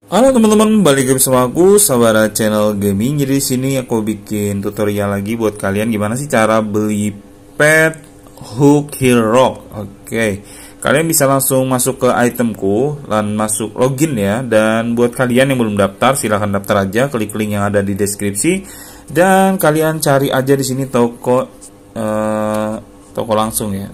Halo teman-teman, balik lagi bersama aku Sabara Channel Gaming. Jadi di sini aku bikin tutorial lagi buat kalian gimana sih cara beli pet hook hero. Oke. Kalian bisa langsung masuk ke itemku dan masuk login ya. Dan buat kalian yang belum daftar, silahkan daftar aja, klik link yang ada di deskripsi. Dan kalian cari aja di sini toko langsung ya.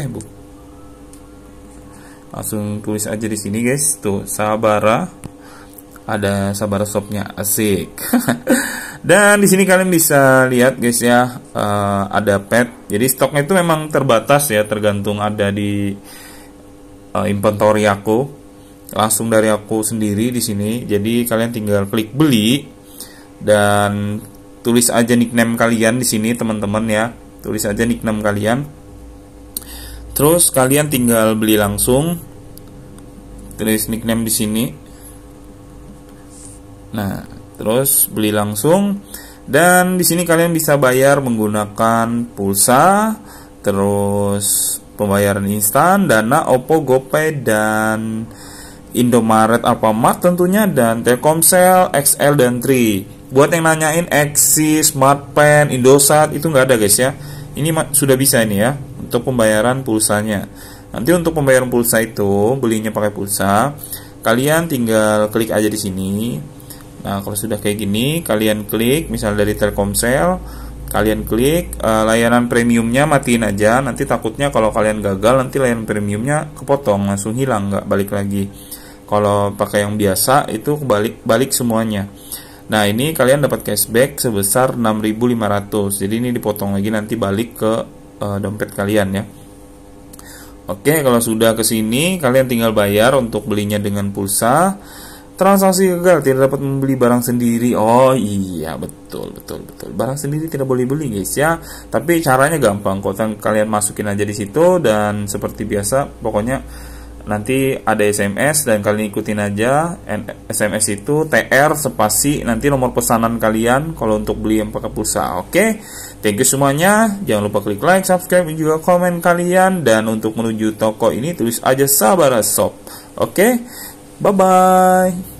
Langsung tulis aja di sini guys, tuh Sabara. Ada Sabara shopnya, asik. Dan di sini kalian bisa lihat guys ya, ada pet. Jadi stoknya itu memang terbatas ya, tergantung ada di inventory aku, langsung dari aku sendiri di sini. Jadi kalian tinggal klik beli dan tulis aja nickname kalian di sini teman-teman ya. Tulis aja nickname kalian. Terus kalian tinggal beli langsung. Tulis nickname di sini. Nah, terus beli langsung, dan di sini kalian bisa bayar menggunakan pulsa, terus pembayaran instan, Dana, Oppo, GoPay, dan Indomaret, Alfamart tentunya, dan Telkomsel, XL, dan Tri. Buat yang nanyain Axis, Smartpen, Indosat, itu nggak ada guys ya. Ini sudah bisa ini ya, untuk pembayaran pulsanya. Nanti untuk pembayaran pulsa itu, belinya pakai pulsa, kalian tinggal klik aja di sini. Nah, kalau sudah kayak gini, kalian klik, misal dari Telkomsel, kalian klik layanan premiumnya matiin aja. Nanti takutnya kalau kalian gagal, nanti layanan premiumnya kepotong, langsung hilang, nggak balik lagi. Kalau pakai yang biasa, itu balik semuanya. Nah, ini kalian dapat cashback sebesar 6.500. Jadi ini dipotong lagi, nanti balik ke dompet kalian ya. Oke, kalau sudah ke sini, kalian tinggal bayar untuk belinya dengan pulsa. Transaksi gagal, tidak dapat membeli barang sendiri. Oh iya, betul. Barang sendiri tidak boleh beli guys ya. Tapi caranya gampang kok. Kalian masukin aja di situ, dan seperti biasa pokoknya nanti ada SMS dan kalian ikutin aja. SMS itu TR spasi nanti nomor pesanan kalian kalau untuk beli yang pakai pulsa. Oke. Thank you semuanya. Jangan lupa klik like, subscribe, dan juga komen kalian. Dan untuk menuju toko ini tulis aja Sabara Shop. Oke. Bye-bye.